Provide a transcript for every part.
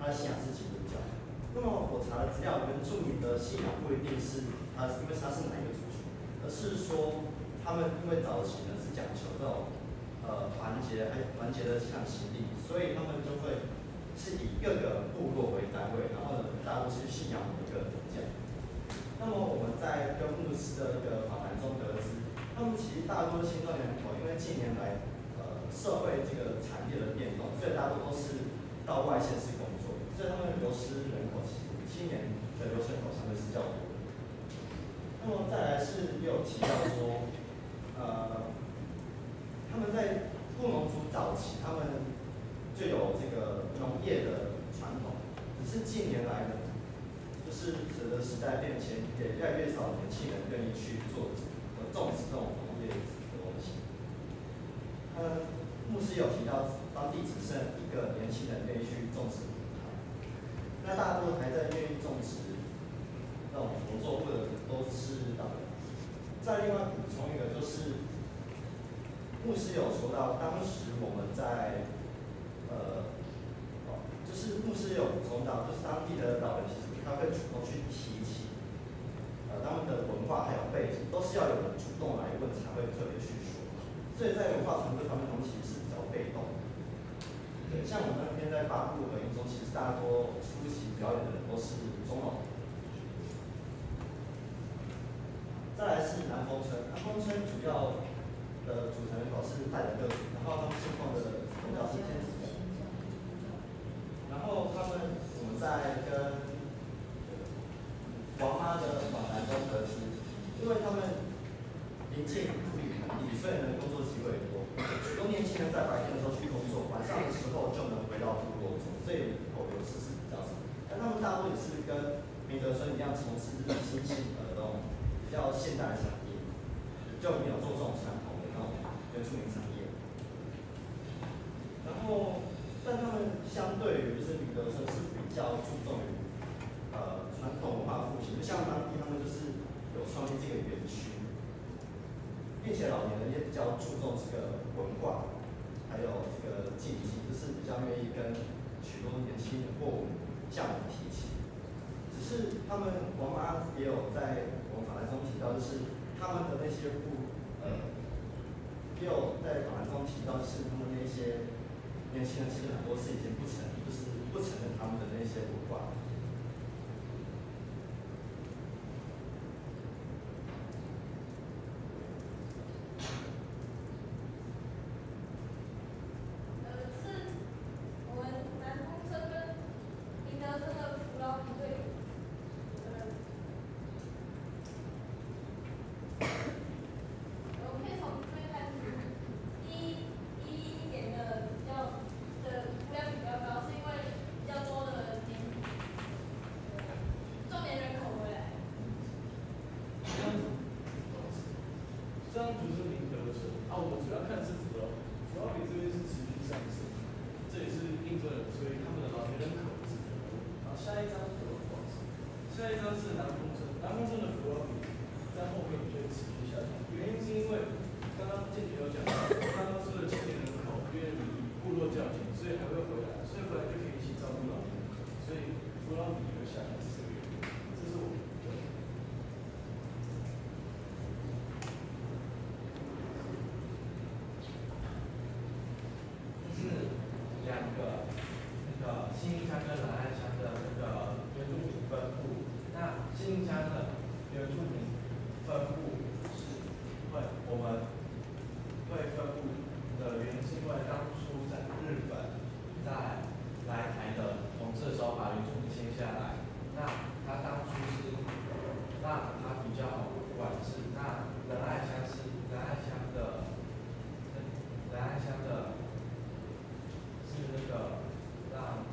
他的信仰是基督教。那么我查了资料，原住民的信仰不一定是因为他是哪一个族群，而是说他们因为早期呢是讲求这种团结的向心力，所以他们就会是以各个部落为单位，然后呢大家都去信仰某一个宗教。那么我们在跟牧师的一个访谈中得知，他们其实大多的青壮年人口，因为近年来社会这个产业的变动，所以大多都是到外县市工作，所以他们流失人口其实青年的流失人口相对是较多的。那么再来是也有提到说，他们在布农族早期，他们就有这个农业的传统，只是近年来呢，就是随着时代变迁，也越来越少年轻人愿意去种植这种农业的东西。牧师有提到，当地只剩一个年轻人愿意去种植葡萄，那大多还在愿意种植那种农作物的都是老人。再另外补充一个，就是牧师有说到，当时我们在就是牧师有补充到，就是当地的老人其实他会主动去提起他们的文化还有背景，都是要有人主动来问才会特别去说。所以在文化传播方面，他们其实是比较被动的。对，像我们那边在八部合音中，其实大多出席表演的人都是中老年。再来是南丰村，南丰村主要的组成人口是泰雅各族，然后他们信奉的宗教是天主教。然后我们在跟王妈的访谈中得知，因为他们临近土里盆地，所以呢工作机会也多。许多年轻人在白天的时候去工作，晚上的时候就能回到部落中，所以人口流失是比较少。但他们大多也是跟明德村一样，从事新兴的那种比较现代的产业，就没有做这种传统的那种原住民产业。然后，但他们相对于就是明德村是比较注重于传统文化复兴，就像当地他们就是有创立这个园区，并且老年人也比较注重这个文化，还有这个竞技，就是比较愿意跟许多年轻人或向我们提起。只是他们王妈也有在我们访谈中提到，就是他们的那些也有在访谈中提到，就是他们那些年轻人其实很多是已经就是不承认他们的那些文化。 这张图是明德村啊，我们主要看的是福劳比这边是持续上升，这也是印证了，所以他们的老年人口是比较多。然后下一张是南丰村，南丰村的福劳比在后面就会持续下降，原因是因为刚刚建杰有讲到，刚刚说的青年人口因为离部落较近，所以还会回来，所以回来就可以一起照顾老年人口，所以福劳比会下降是这个原因，这是我们的。 新义乡跟南岸乡的那个原住民分布，那新义乡的原住民分布是我们会分布的原因是因为当初在日本在来台的统治的时候把原住民迁下来，那他当初是让他比较好管制，那南岸乡是那个让。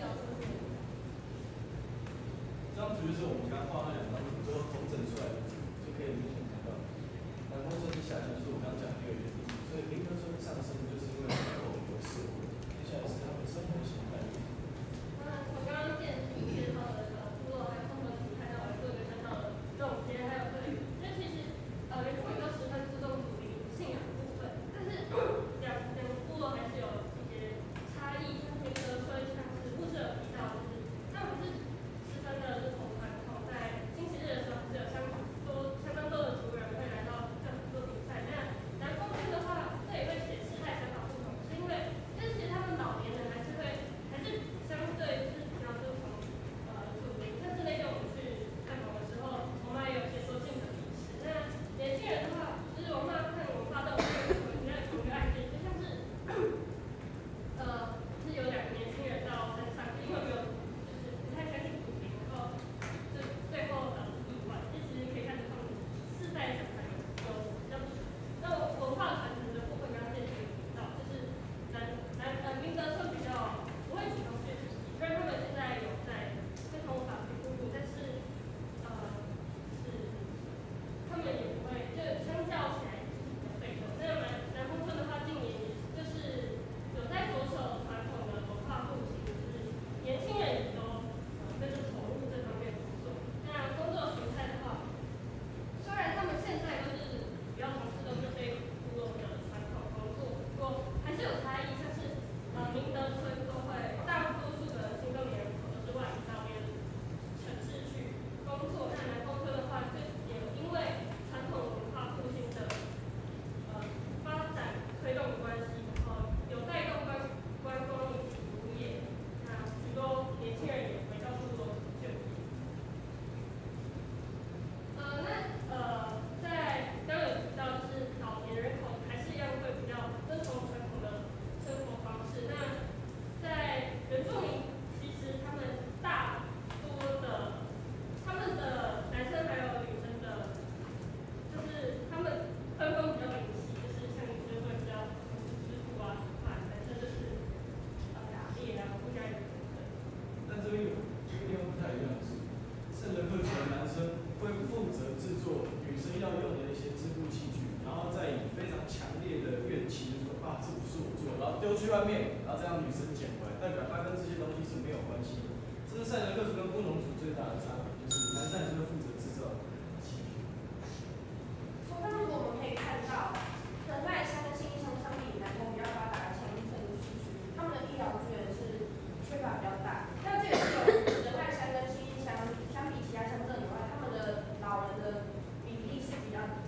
这张图就是我们刚画那两张图之后统整出来的。 可以明显看到，南丰村是下降，就是我刚刚讲的一个原因。所以林德村上升，就是因为人口有社会。接下来是他们生活形态。 从刚刚介绍的部落还有生活形态，到做一个小小的总结，还有对，因为其实原住民都十分注重祖灵信仰的部分，但是两个部落还是有一些差异，像明德村像是牧师有提到，就是他们是十分的认同传统，在星期日的时候是有相当多的族人会来到这里做比赛。那南丰村的话，这也会写世代想法不同，是因为其实他们老年人还是相对是比较遵从祖灵，但是那天我们去看房的时候，我妈也有些说信的仪式。那年轻人的话，就是我妈看文化都有比较同一个案件，就像是是有两个年轻人到山上，因为没有就是不太相信祖灵，然后就最后意外，就其实可以看出他们世代相传有比较那文化传承的部分，刚刚建学提到，就是明德村比较不会主动去，虽然他们现在有在同法律步入，但是是他们也不会，就相较起来就是比较被动。那南丰村的话，近年就是有在着手传统的文化复兴，就是年轻人也都跟着投入这方面工作。那工作形态的话，虽然他们现在都是比较从事的这些部落的传统工作，不过还是有差异，像是明德村都会大多数的新中年人口都是外移到别的城市去工作。那南丰村的话，就也因为传统文化复兴的发展推动的关系，然后有带动观光以及服务业，那许多年轻人也回到部落就业。在刚有提到，就是老年人口还是一样会比较遵从传统的生活方式。那在原住民，其实他们大多的，他们的男生还有女生的，就是他们分工比较明细，就是像女生会比较织布啊、煮饭，男生就是打猎啊、护家园等等。 但这边有一个地方不太一样的是，圣人会觉得男生会负责制作女生要用的一些织布器具，然后再以非常强烈的怨气，就说啊，这不是我做，然后丢去外面，然后再让女生捡回来，代表他跟这些东西是没有关系的。这是赛德克族跟布农族最大的差别，就是男生还是会负责制造器具。 从这如果我们可以看到，仁爱乡跟信义乡相比，南丰比较发达的强镇市区，他们的医疗资源是缺乏比较大。那这也是仁爱乡跟信义乡相比其他乡镇以外，他们的老人的比例是比较低。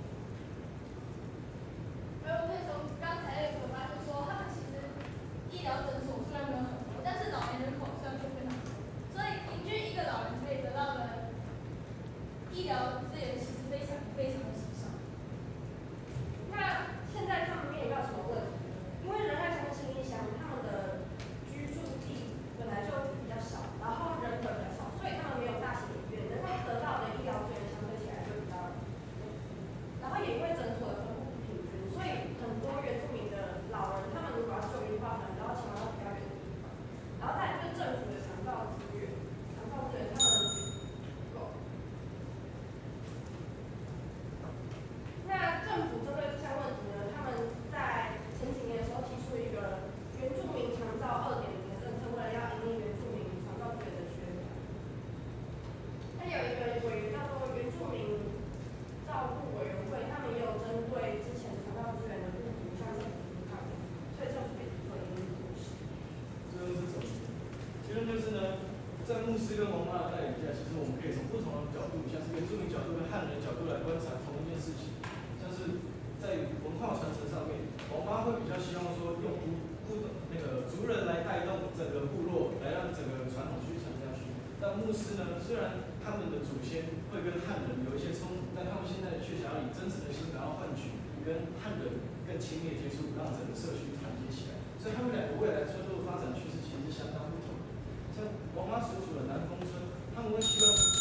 而我可以从刚才的可发现说，他们其实医疗诊所虽然没有很多，但是老年人口虽然却非常多，所以平均一个老人可以得到的医疗资源其实非常非常的稀少。 那现在他们面临到什么问题呢？因为仁爱乡跟信义乡他们的居住地本来就比较少，然后人口比较少，所以他们没有大型医院，能够得到的医疗资源相对起来就比较低。然后也因为诊所的分布不平均，所以很多原住民的老人，他们如果要就医的话，可能都要前往到比较远的地方。然后再就是政府的长照资源他们不够。那政府针对这项问题呢，他们在前几年的时候提出一个原住民长照2.0的政策，为了要引领原住民长照资源的宣传。它有一个委员叫做原住民照顾委员会，他们也有针对之前长照资源的不足向政府提出抗议，所以政府也提出了一定措施。 最后是什么？结论就是呢，在牧师跟王妈的带领下，其实我们可以从不同的角度，像是原住民角度跟汉人的角度来观察同一件事情。像是在文化传承上面，王妈会比较希望说用族人来带动整个部落，来让整个传统去传下去。但牧师呢，虽然他们的祖先会跟汉人有一些冲突，但他们现在却想要以真诚的心，然后换取跟汉人更亲密的接触，让整个社区团结起来。所以他们两个未来村落的发展趋势其实是相当不同的。像王妈所处的南丰村，他们会希望